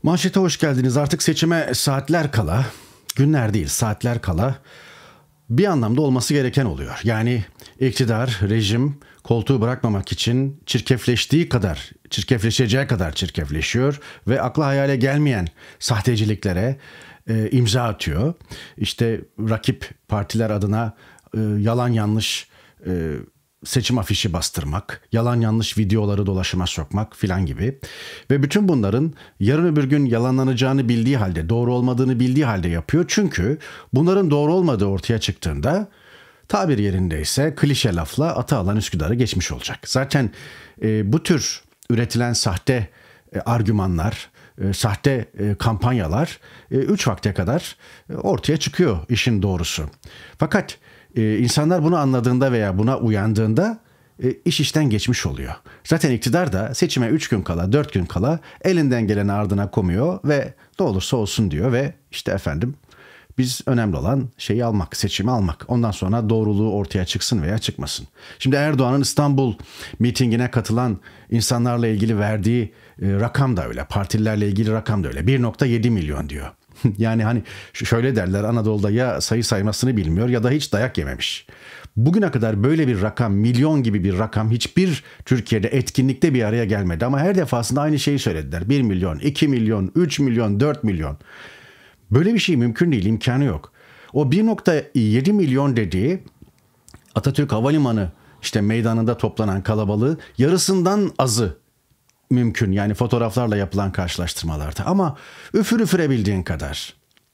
Manşete hoş geldiniz. Artık seçime saatler kala, günler değil saatler kala bir anlamda olması gereken oluyor. Yani iktidar, rejim koltuğu bırakmamak için çirkefleşeceği kadar çirkefleşiyor ve akla hayale gelmeyen sahteciliklere imza atıyor. İşte rakip partiler adına yalan yanlış seçim afişi bastırmak, yalan yanlış videoları dolaşıma sokmak filan gibi. Ve bütün bunların yarın öbür gün yalanlanacağını bildiği halde, doğru olmadığını bildiği halde yapıyor. Çünkü bunların doğru olmadığı ortaya çıktığında tabir yerindeyse klişe lafla ata alan Üsküdar'ı geçmiş olacak. Zaten bu tür üretilen sahte argümanlar, sahte kampanyalar 3 vakte kadar ortaya çıkıyor işin doğrusu. Fakat insanlar bunu anladığında veya buna uyandığında iş işten geçmiş oluyor. Zaten iktidar da seçime 3 gün kala, 4 gün kala elinden geleni ardına koymuyor ve ne olursa olsun diyor ve işte efendim biz önemli olan şeyi almak, seçimi almak. Ondan sonra doğruluğu ortaya çıksın veya çıkmasın. Şimdi Erdoğan'ın İstanbul mitingine katılan insanlarla ilgili verdiği rakam da öyle. Partililerle ilgili rakam da öyle. 1,7 milyon diyor. Yani hani şöyle derler, Anadolu'da ya sayı saymasını bilmiyor ya da hiç dayak yememiş. Bugüne kadar böyle bir rakam, milyon gibi bir rakam hiçbir Türkiye'de etkinlikte bir araya gelmedi. Ama her defasında aynı şeyi söylediler. 1 milyon, 2 milyon, 3 milyon, 4 milyon. Böyle bir şey mümkün değil, imkanı yok. O 1,7 milyon dediği Atatürk Havalimanı işte meydanında toplanan kalabalığı yarısından azı mümkün. Yani fotoğraflarla yapılan karşılaştırmalarda. Ama üfürebildiğin kadar.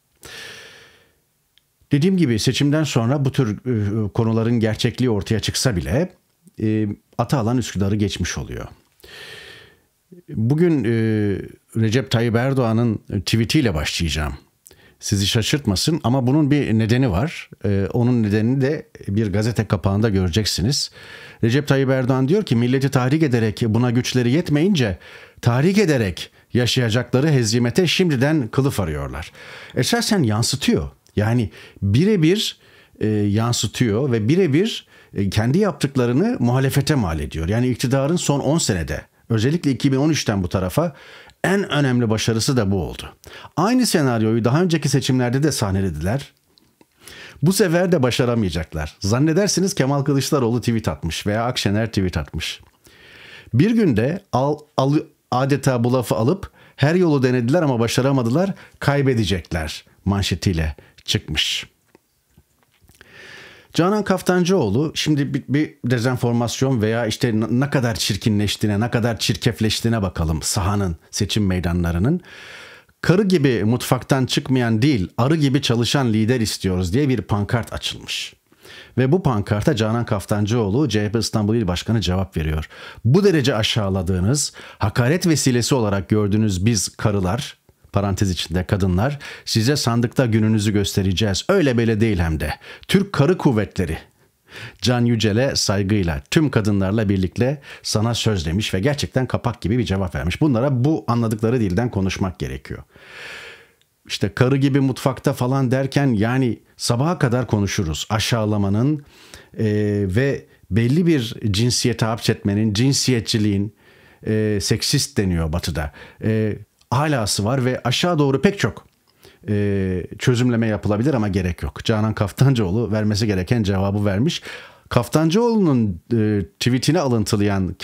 Dediğim gibi seçimden sonra bu tür konuların gerçekliği ortaya çıksa bile ata alan Üsküdar'ı geçmiş oluyor. Bugün Recep Tayyip Erdoğan'ın tweetiyle başlayacağım. Sizi şaşırtmasın ama bunun bir nedeni var. Onun nedenini de bir gazete kapağında göreceksiniz. Recep Tayyip Erdoğan diyor ki milleti tahrik ederek buna güçleri yetmeyince tahrik ederek yaşayacakları hezimete şimdiden kılıf arıyorlar. Esasen yansıtıyor. Yani birebir yansıtıyor ve birebir kendi yaptıklarını muhalefete mal ediyor. Yani iktidarın son 10 senede özellikle 2013'ten bu tarafa en önemli başarısı da bu oldu. Aynı senaryoyu daha önceki seçimlerde de sahnelediler. Bu sefer de başaramayacaklar. Zannedersiniz Kemal Kılıçdaroğlu tweet atmış veya Akşener tweet atmış. Bir günde adeta bu lafı alıp her yolu denediler ama başaramadılar, kaybedecekler manşetiyle çıkmış. Canan Kaftancıoğlu şimdi bir dezenformasyon veya işte ne kadar çirkinleştiğine, ne kadar çirkefleştiğine bakalım sahanın, seçim meydanlarının. Karı gibi mutfaktan çıkmayan değil, arı gibi çalışan lider istiyoruz diye bir pankart açılmış. Ve bu pankarta Canan Kaftancıoğlu, CHP İstanbul İl Başkanı cevap veriyor. Bu derece aşağıladığınız, hakaret vesilesi olarak gördüğünüz biz karılar, parantez içinde kadınlar, size sandıkta gününüzü göstereceğiz. Öyle böyle değil hem de. Türk Karı Kuvvetleri Can Yücel'e saygıyla tüm kadınlarla birlikte sana söz demiş ve gerçekten kapak gibi bir cevap vermiş. Bunlara bu anladıkları dilden konuşmak gerekiyor. İşte karı gibi mutfakta falan derken yani sabaha kadar konuşuruz. Aşağılamanın ve belli bir cinsiyete hapsetmenin, cinsiyetçiliğin, seksist deniyor Batı'da. Halası var ve aşağı doğru pek çok çözümleme yapılabilir ama gerek yok. Canan Kaftancıoğlu vermesi gereken cevabı vermiş. Kaftancıoğlu'nun tweetini alıntılayan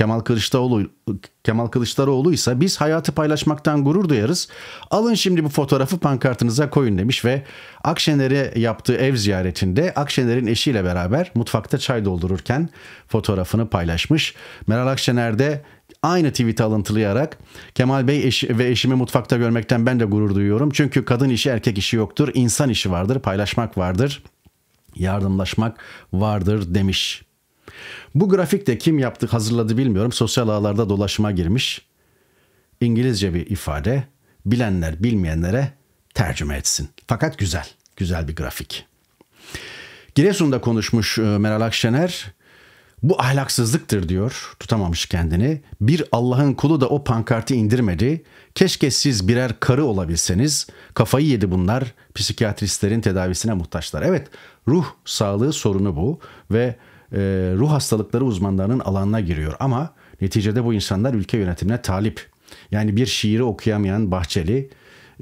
Kemal Kılıçdaroğlu ise biz hayatı paylaşmaktan gurur duyarız. Alın şimdi bu fotoğrafı pankartınıza koyun demiş ve Akşener'e yaptığı ev ziyaretinde Akşener'in eşiyle beraber mutfakta çay doldururken fotoğrafını paylaşmış. Meral Akşener de aynı tweet'i alıntılayarak Kemal Bey ve eşimi mutfakta görmekten ben de gurur duyuyorum. Çünkü kadın işi erkek işi yoktur. İnsan işi vardır, paylaşmak vardır, yardımlaşmak vardır demiş. Bu grafik de kim yaptı, hazırladı bilmiyorum. Sosyal ağlarda dolaşıma girmiş. İngilizce bir ifade. Bilenler bilmeyenlere tercüme etsin. Fakat güzel bir grafik. Giresun'da konuşmuş Meral Akşener. Bu ahlaksızlıktır diyor, tutamamış kendini. Bir Allah'ın kulu da o pankartı indirmedi. Keşke siz birer karı olabilseniz. Kafayı yedi bunlar. Psikiyatristlerin tedavisine muhtaçlar. Evet, ruh sağlığı sorunu bu ve ruh hastalıkları uzmanlarının alanına giriyor. Ama neticede bu insanlar ülke yönetimine talip. Yani bir şiiri okuyamayan Bahçeli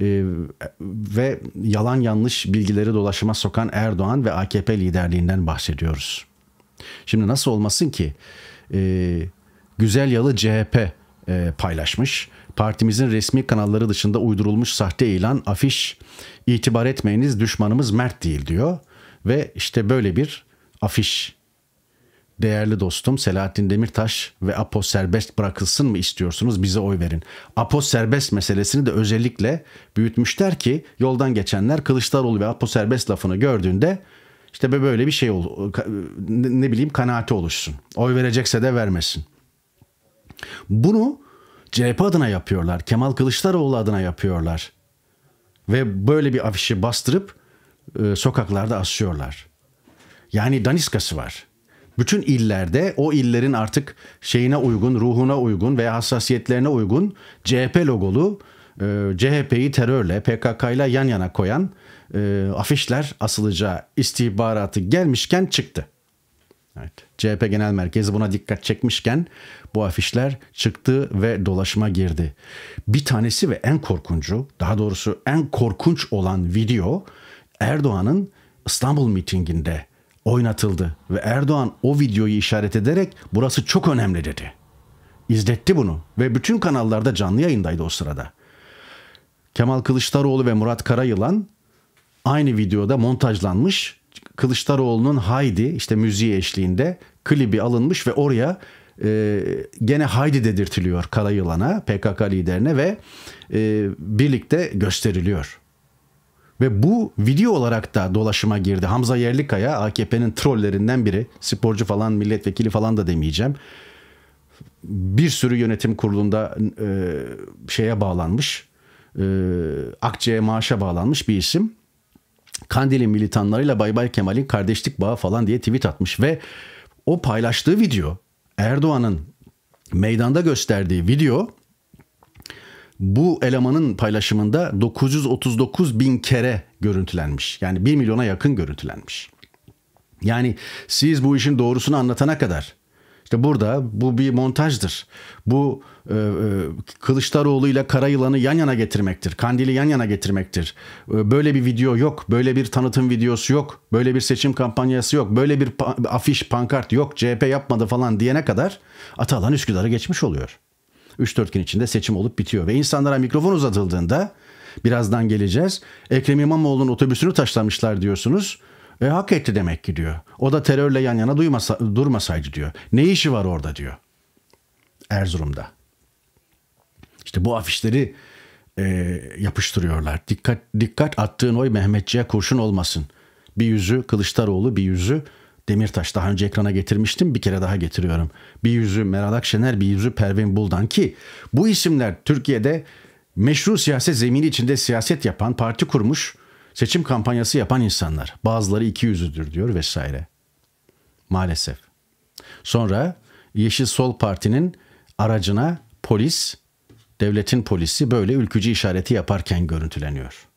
ve yalan yanlış bilgileri dolaşıma sokan Erdoğan ve AKP liderliğinden bahsediyoruz. Şimdi nasıl olmasın ki Güzel Yalı CHP paylaşmış. Partimizin resmi kanalları dışında uydurulmuş sahte ilan, afiş, itibar etmeyiniz düşmanımız Mert değil diyor. Ve işte böyle bir afiş. Değerli dostum Selahattin Demirtaş ve Apo serbest bırakılsın mı istiyorsunuz? Bize oy verin. Apo serbest meselesini de özellikle büyütmüşler ki yoldan geçenler Kılıçdaroğlu ve Apo serbest lafını gördüğünde işte böyle bir şey ne bileyim kanaati oluşsun. Oy verecekse de vermesin. Bunu CHP adına yapıyorlar. Kemal Kılıçdaroğlu adına yapıyorlar. Ve böyle bir afişi bastırıp sokaklarda asıyorlar. Yani daniskası var. Bütün illerde o illerin artık şeyine uygun, ruhuna uygun veya hassasiyetlerine uygun CHP logolu CHP'yi terörle, PKK'yla yan yana koyan afişler asılacağı istihbaratı gelmişken çıktı. Evet. CHP Genel Merkezi buna dikkat çekmişken bu afişler çıktı ve dolaşıma girdi. Bir tanesi ve en korkuncu, daha doğrusu en korkunç olan video Erdoğan'ın İstanbul mitinginde oynatıldı. Ve Erdoğan o videoyu işaret ederek burası çok önemli dedi. İzletti bunu ve bütün kanallarda canlı yayındaydı o sırada. Kemal Kılıçdaroğlu ve Murat Karayılan aynı videoda montajlanmış. Kılıçdaroğlu'nun Haydi işte müziği eşliğinde klibi alınmış ve oraya gene Haydi dedirtiliyor Karayılan'a, PKK liderine ve birlikte gösteriliyor. Ve bu video olarak da dolaşıma girdi. Hamza Yerlikaya AKP'nin trollerinden biri. Sporcu falan, milletvekili falan da demeyeceğim. Bir sürü yönetim kurulunda şeye bağlanmış. Akçe'ye maaşa bağlanmış bir isim. Kandil'in militanlarıyla Bay Bay Kemal'in kardeşlik bağı falan diye tweet atmış. Ve o paylaştığı video, Erdoğan'ın meydanda gösterdiği video, bu elemanın paylaşımında 939 bin kere görüntülenmiş. Yani 1 milyona yakın görüntülenmiş. Yani siz bu işin doğrusunu anlatana kadar işte burada bu bir montajdır. Bu Kılıçdaroğlu ile Karayılan'ı yan yana getirmektir. Kandil'i yan yana getirmektir. Böyle bir video yok. Böyle bir tanıtım videosu yok. Böyle bir seçim kampanyası yok. Böyle bir afiş, pankart yok. CHP yapmadı falan diyene kadar Atalan Üsküdar'ı geçmiş oluyor. 3-4 gün içinde seçim olup bitiyor. Ve insanlara mikrofon uzatıldığında birazdan geleceğiz. Ekrem İmamoğlu'nun otobüsünü taşlamışlar diyorsunuz. Hak etti demek ki diyor. O da terörle yan yana durmasaydı diyor. Ne işi var orada diyor. Erzurum'da. İşte bu afişleri yapıştırıyorlar. Dikkat dikkat, attığın oy Mehmetçiğe kurşun olmasın. Bir yüzü Kılıçdaroğlu, bir yüzü Demirtaş. Daha önce ekrana getirmiştim, bir kere daha getiriyorum. Bir yüzü Meral Akşener, bir yüzü Pervin Buldan ki bu isimler Türkiye'de meşru siyaset zemini içinde siyaset yapan, parti kurmuş, seçim kampanyası yapan insanlar. Bazıları iki yüzlüdür diyor vesaire. Maalesef. Sonra Yeşil Sol Parti'nin aracına polis, devletin polisi böyle ülkücü işareti yaparken görüntüleniyor.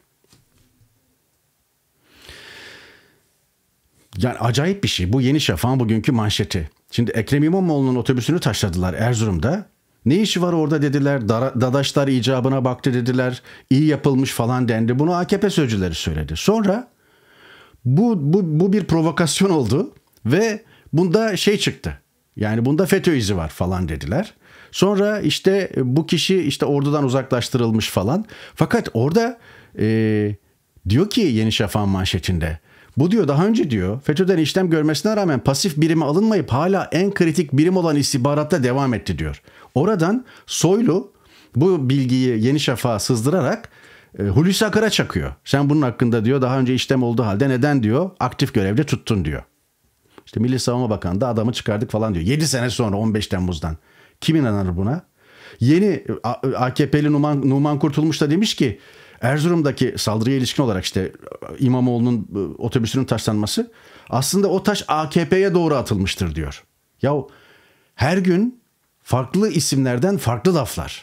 Yani acayip bir şey. Bu Yeni Şafak'ın bugünkü manşeti. Şimdi Ekrem İmamoğlu'nun otobüsünü taşladılar Erzurum'da. Ne işi var orada dediler. Dadaşlar icabına baktı dediler. İyi yapılmış falan dendi. Bunu AKP sözcüleri söyledi. Sonra bu bir provokasyon oldu ve bunda şey çıktı. Yani bunda FETÖ izi var falan dediler. Sonra işte bu kişi işte ordudan uzaklaştırılmış falan. Fakat orada diyor ki Yeni Şafak'ın manşetinde, bu diyor daha önce diyor FETÖ'den işlem görmesine rağmen pasif birime alınmayıp hala en kritik birim olan istihbaratta devam etti diyor. Oradan Soylu bu bilgiyi Yeni Şafak'a sızdırarak Hulusi Akar'a çakıyor. Sen bunun hakkında diyor daha önce işlem olduğu halde neden diyor aktif görevde tuttun diyor. İşte Milli Savunma Bakanı da adamı çıkardık falan diyor. 7 sene sonra 15 Temmuz'dan. Kim inanır buna? Yeni AKP'li Numan Kurtulmuş da demiş ki Erzurum'daki saldırıya ilişkin olarak işte İmamoğlu'nun otobüsünün taşlanması aslında o taş AKP'ye doğru atılmıştır diyor. Yahu her gün farklı isimlerden farklı laflar.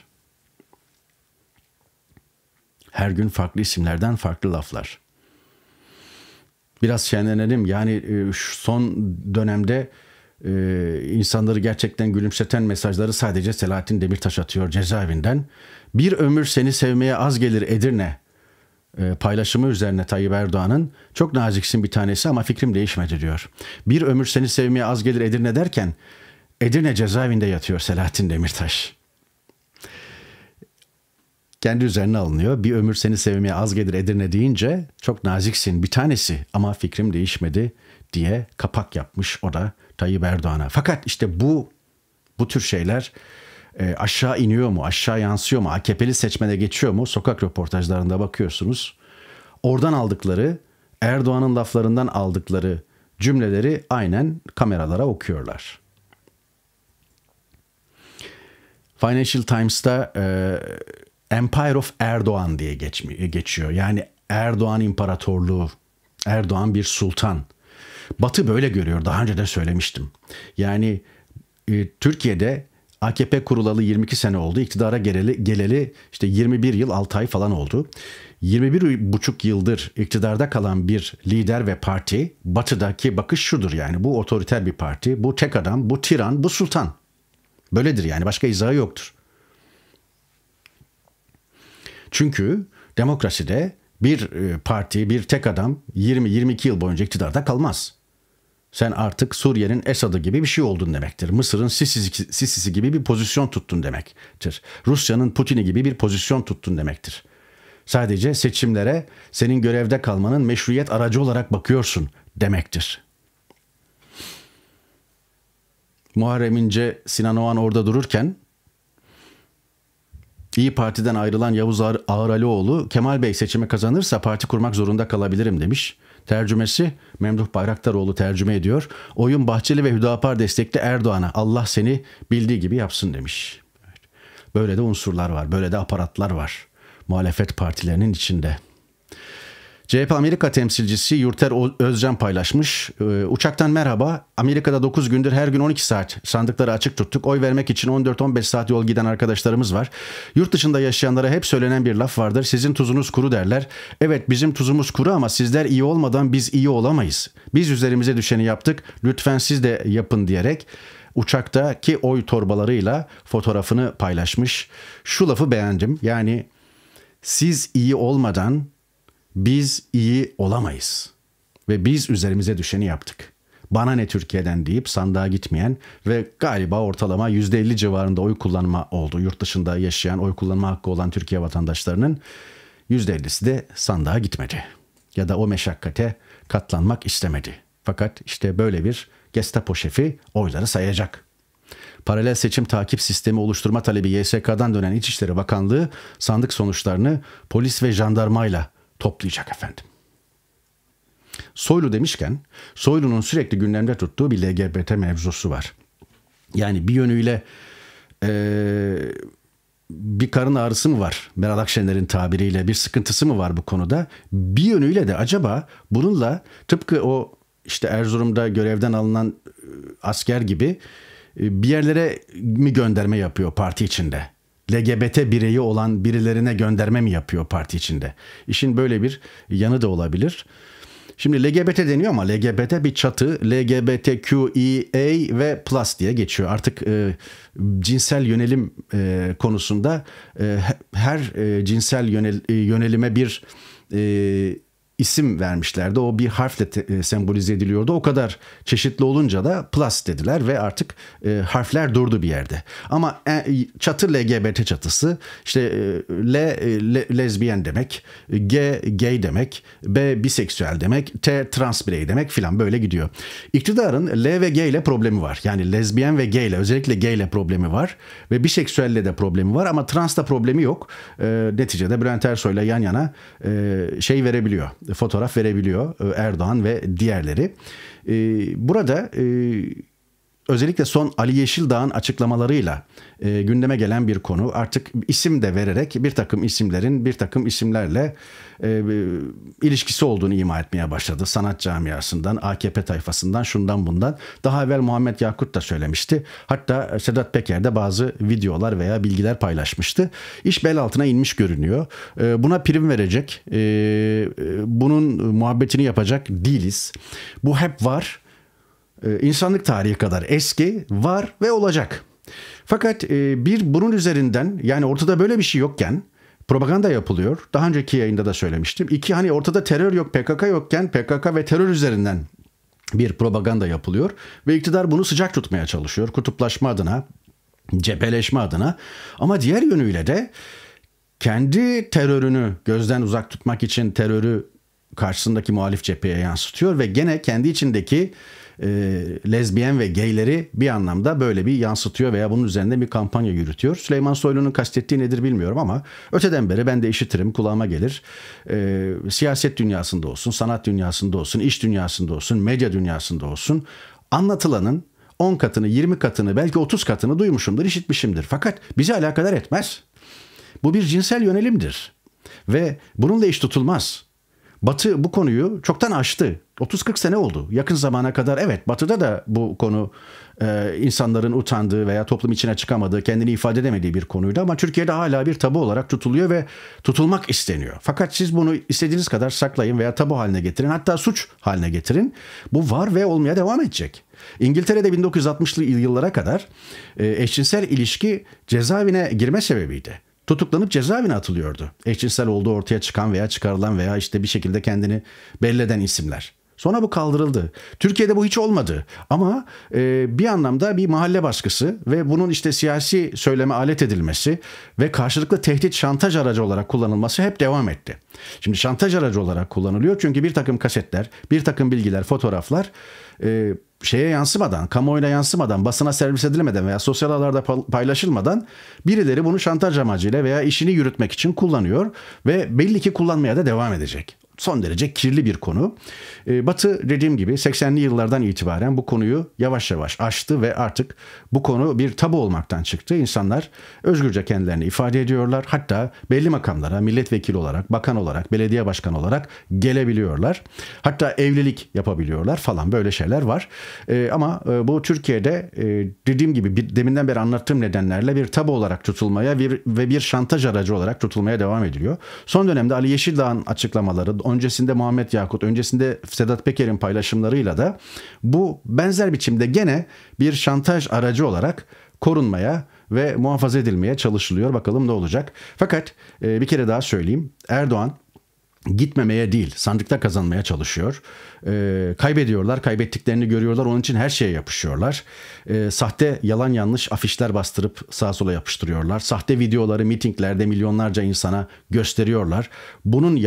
Her gün farklı isimlerden farklı laflar. Biraz şenlenelim. Yani şu son dönemde insanları gerçekten gülümseten mesajları sadece Selahattin Demirtaş atıyor cezaevinden. Bir ömür seni sevmeye az gelir Edirne paylaşımı üzerine Tayyip Erdoğan'ın çok naziksin bir tanesi ama fikrim değişmedi diyor. Bir ömür seni sevmeye az gelir Edirne derken Edirne cezaevinde yatıyor Selahattin Demirtaş. Kendi üzerine alınıyor. Bir ömür seni sevmeye az gelir Edirne deyince çok naziksin bir tanesi ama fikrim değişmedi diye kapak yapmış o da Tayyip Erdoğan'a. Fakat işte bu tür şeyler aşağı iniyor mu, aşağı yansıyor mu, AKP'li seçmene geçiyor mu? Sokak röportajlarında bakıyorsunuz. Oradan aldıkları, Erdoğan'ın laflarından aldıkları cümleleri aynen kameralara okuyorlar. Financial Times'ta Empire of Erdoğan diye geçiyor. Yani Erdoğan İmparatorluğu, Erdoğan bir sultan. Batı böyle görüyor. Daha önce de söylemiştim. Yani Türkiye'de AKP kurulalı 22 sene oldu. İktidara geleli işte 21 yıl 6 ay falan oldu. 21,5 yıldır iktidarda kalan bir lider ve parti, Batı'daki bakış şudur yani. Bu otoriter bir parti, bu tek adam, bu tiran, bu sultan. Böyledir yani, başka izahı yoktur. Çünkü demokraside bir parti, bir tek adam 20-22 yıl boyunca iktidarda kalmaz. Sen artık Suriye'nin Esad'ı gibi bir şey oldun demektir. Mısır'ın Sisi'si gibi bir pozisyon tuttun demektir. Rusya'nın Putin'i gibi bir pozisyon tuttun demektir. Sadece seçimlere senin görevde kalmanın meşruiyet aracı olarak bakıyorsun demektir. Muharrem İnce, Sinan Oğan orada dururken İyi Parti'den ayrılan Yavuz Ağıralioğlu, Kemal Bey seçimi kazanırsa parti kurmak zorunda kalabilirim demiş. Tercümesi Memduh Bayraktaroğlu tercüme ediyor. Oyun Bahçeli ve Hüdapar destekli Erdoğan'a, Allah seni bildiği gibi yapsın demiş. Böyle de unsurlar var, böyle de aparatlar var muhalefet partilerinin içinde. CHP Amerika temsilcisi Yurter Özcan paylaşmış. Uçaktan merhaba. Amerika'da 9 gündür her gün 12 saat sandıkları açık tuttuk. Oy vermek için 14-15 saat yol giden arkadaşlarımız var. Yurt dışında yaşayanlara hep söylenen bir laf vardır. Sizin tuzunuz kuru derler. Evet, bizim tuzumuz kuru ama sizler iyi olmadan biz iyi olamayız. Biz üzerimize düşeni yaptık. Lütfen siz de yapın diyerek uçaktaki oy torbalarıyla fotoğrafını paylaşmış. Şu lafı beğendim. Yani siz iyi olmadan biz iyi olamayız ve biz üzerimize düşeni yaptık. Bana ne Türkiye'den deyip sandığa gitmeyen ve galiba ortalama %50 civarında oy kullanma oldu. Yurt dışında yaşayan, oy kullanma hakkı olan Türkiye vatandaşlarının %50'si de sandığa gitmedi. Ya da o meşakkate katlanmak istemedi. Fakat işte böyle bir Gestapo şefi oyları sayacak. Paralel seçim takip sistemi oluşturma talebi YSK'dan dönen İçişleri Bakanlığı sandık sonuçlarını polis ve jandarmayla toplayacak efendim. Soylu demişken, Soylu'nun sürekli gündemde tuttuğu bir LGBT mevzusu var. Yani bir yönüyle bir karın ağrısı mı var? Meral Akşener'in tabiriyle bir sıkıntısı mı var bu konuda? Bir yönüyle de acaba bununla tıpkı o işte Erzurum'da görevden alınan asker gibi bir yerlere mi gönderme yapıyor parti içinde? LGBT bireyi olan birilerine gönderme mi yapıyor parti içinde? İşin böyle bir yanı da olabilir. Şimdi LGBT deniyor ama LGBT bir çatı. LGBTQIA ve plus diye geçiyor. Artık cinsel yönelim konusunda her cinsel yönelime bir isim vermişlerdi. O bir harfle sembolize ediliyordu. O kadar çeşitli olunca da plus dediler ve artık harfler durdu bir yerde. Ama çatı LGBT çatısı, işte lezbiyen demek, G gay demek, B biseksüel demek, T trans birey demek filan böyle gidiyor. İktidarın L ve G ile problemi var. Yani lezbiyen ve gay ile, özellikle gay ile problemi var ve biseksüelle de problemi var ama transla problemi yok. Neticede Bülent Ersoy'la yan yana şey verebiliyor. Fotoğraf verebiliyor Erdoğan ve diğerleri. Burada özellikle son Ali Yeşildağ'ın açıklamalarıyla gündeme gelen bir konu. Artık isim de vererek bir takım isimlerin bir takım isimlerle ilişkisi olduğunu ima etmeye başladı. Sanat camiasından, AKP tayfasından, şundan bundan. Daha evvel Muhammed Yakut da söylemişti. Hatta Sedat Peker de bazı videolar veya bilgiler paylaşmıştı. İş bel altına inmiş görünüyor. Buna prim verecek, bunun muhabbetini yapacak değiliz. Bu hep var. insanlık tarihi kadar eski, var ve olacak. Fakat bunun üzerinden, yani ortada böyle bir şey yokken propaganda yapılıyor. Daha önceki yayında da söylemiştim. İki, hani ortada terör yok, PKK yokken PKK ve terör üzerinden bir propaganda yapılıyor. Ve iktidar bunu sıcak tutmaya çalışıyor. Kutuplaşma adına, cepheleşme adına. Ama diğer yönüyle de kendi terörünü gözden uzak tutmak için terörü karşısındaki muhalif cepheye yansıtıyor. Ve gene kendi içindeki lezbiyen ve gayleri bir anlamda böyle bir yansıtıyor veya bunun üzerinde bir kampanya yürütüyor. Süleyman Soylu'nun kastettiği nedir bilmiyorum ama öteden beri ben de işitirim, kulağıma gelir. Siyaset dünyasında olsun, sanat dünyasında olsun, iş dünyasında olsun, medya dünyasında olsun anlatılanın 10 katını, 20 katını, belki 30 katını duymuşumdur, işitmişimdir. Fakat bizi alakadar etmez. Bu bir cinsel yönelimdir ve bununla iş tutulmaz. Batı bu konuyu çoktan aştı. 30-40 sene oldu. Yakın zamana kadar evet, Batı'da da bu konu insanların utandığı veya toplum içine çıkamadığı, kendini ifade edemediği bir konuydu. Ama Türkiye'de hala bir tabu olarak tutuluyor ve tutulmak isteniyor. Fakat siz bunu istediğiniz kadar saklayın veya tabu haline getirin, hatta suç haline getirin. Bu var ve olmaya devam edecek. İngiltere'de 1960'lı yıllara kadar eşcinsel ilişki cezaevine girme sebebiydi. Tutuklanıp cezaevine atılıyordu. Eşcinsel olduğu ortaya çıkan veya çıkarılan veya işte bir şekilde kendini belli eden isimler. Sonra bu kaldırıldı. Türkiye'de bu hiç olmadı. Ama bir anlamda bir mahalle baskısı ve bunun işte siyasi söyleme alet edilmesi ve karşılıklı tehdit, şantaj aracı olarak kullanılması hep devam etti. Şimdi şantaj aracı olarak kullanılıyor çünkü bir takım kasetler, bir takım bilgiler, fotoğraflar şeye yansımadan, kamuoyuna yansımadan, basına servis edilmeden veya sosyal ağlarda paylaşılmadan birileri bunu şantaj amacıyla veya işini yürütmek için kullanıyor ve belli ki kullanmaya da devam edecek. Son derece kirli bir konu. Batı dediğim gibi 80'li yıllardan itibaren bu konuyu yavaş yavaş aştı ve artık bu konu bir tabu olmaktan çıktı. İnsanlar özgürce kendilerini ifade ediyorlar. Hatta belli makamlara milletvekili olarak, bakan olarak, belediye başkanı olarak gelebiliyorlar. Hatta evlilik yapabiliyorlar falan, böyle şeyler var. Ama bu Türkiye'de dediğim gibi deminden beri anlattığım nedenlerle bir tabu olarak tutulmaya ve bir şantaj aracı olarak tutulmaya devam ediliyor. Son dönemde Ali Yeşildağ'ın açıklamaları, öncesinde Muhammed Yakut, öncesinde Sedat Peker'in paylaşımlarıyla da bu benzer biçimde gene bir şantaj aracı olarak korunmaya ve muhafaza edilmeye çalışılıyor. Bakalım ne olacak. Fakat bir kere daha söyleyeyim. Erdoğan gitmemeye değil, sandıkta kazanmaya çalışıyor. Kaybediyorlar, kaybettiklerini görüyorlar. Onun için her şeye yapışıyorlar. Sahte, yalan yanlış afişler bastırıp sağa sola yapıştırıyorlar. Sahte videoları mitinglerde milyonlarca insana gösteriyorlar. Bunun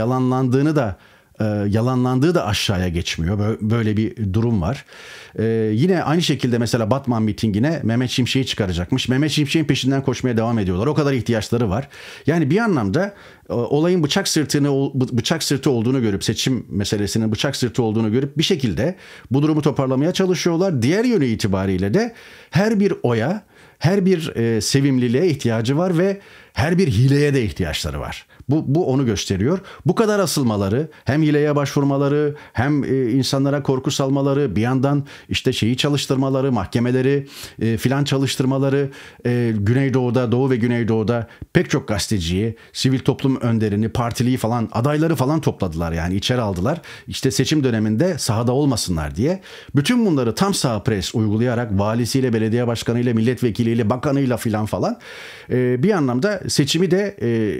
yalanlandığı da aşağıya geçmiyor. Böyle bir durum var. Yine aynı şekilde mesela Batman mitingine Mehmet Şimşek'i çıkaracakmış. Mehmet Şimşek'in peşinden koşmaya devam ediyorlar. O kadar ihtiyaçları var. Yani bir anlamda olayın bıçak sırtı olduğunu görüp, seçim meselesinin bıçak sırtı olduğunu görüp bir şekilde bu durumu toparlamaya çalışıyorlar. Diğer yönü itibariyle de her bir oya, her bir sevimliliğe ihtiyacı var ve her bir hileye de ihtiyaçları var. Bu onu gösteriyor. Bu kadar asılmaları, hem hileye başvurmaları, hem insanlara korku salmaları, bir yandan işte şeyi çalıştırmaları, mahkemeleri filan çalıştırmaları, Güneydoğu'da, Doğu ve Güneydoğu'da pek çok gazeteciyi, sivil toplum önderini, partiliyi falan, adayları falan topladılar, yani içeri aldılar. İşte seçim döneminde sahada olmasınlar diye. Bütün bunları tam sağ pres uygulayarak valisiyle, belediye başkanıyla, milletvekiliyle, bakanıyla filan falan bir anlamda seçimi de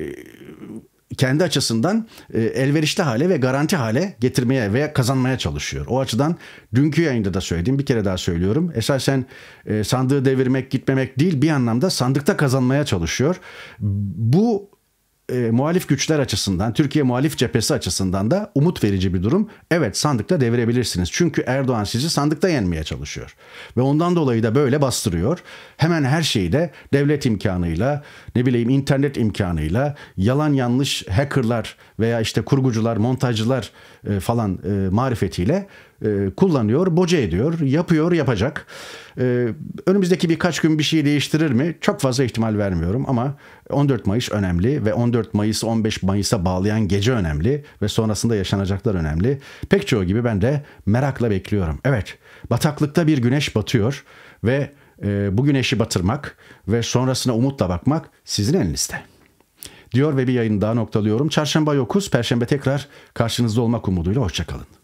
kendi açısından elverişli hale ve garanti hale getirmeye veya kazanmaya çalışıyor. O açıdan dünkü yayında da söyledim, bir kere daha söylüyorum. Esasen sandığı devirmek, gitmemek değil, bir anlamda sandıkta kazanmaya çalışıyor. Bu muhalif güçler açısından, Türkiye muhalif cephesi açısından da umut verici bir durum. Evet, sandıkta devirebilirsiniz. Çünkü Erdoğan sizi sandıkta yenmeye çalışıyor. Ve ondan dolayı da böyle bastırıyor. Hemen her şeyi de devlet imkanıyla, internet imkanıyla, yalan yanlış hackerlar veya işte kurgucular, montajcılar falan marifetiyle kullanıyor, boca ediyor, yapıyor, yapacak. Önümüzdeki birkaç gün bir şey değiştirir mi? Çok fazla ihtimal vermiyorum ama 14 Mayıs önemli ve 14 Mayıs'ı 15 Mayıs'a bağlayan gece önemli ve sonrasında yaşanacaklar önemli. Pek çoğu gibi ben de merakla bekliyorum. Evet, bataklıkta bir güneş batıyor ve bu güneşi batırmak ve sonrasına umutla bakmak sizin elinizde diyor ve bir yayını daha noktalıyorum. Çarşamba yokuz, Perşembe tekrar karşınızda olmak umuduyla. Hoşça kalın.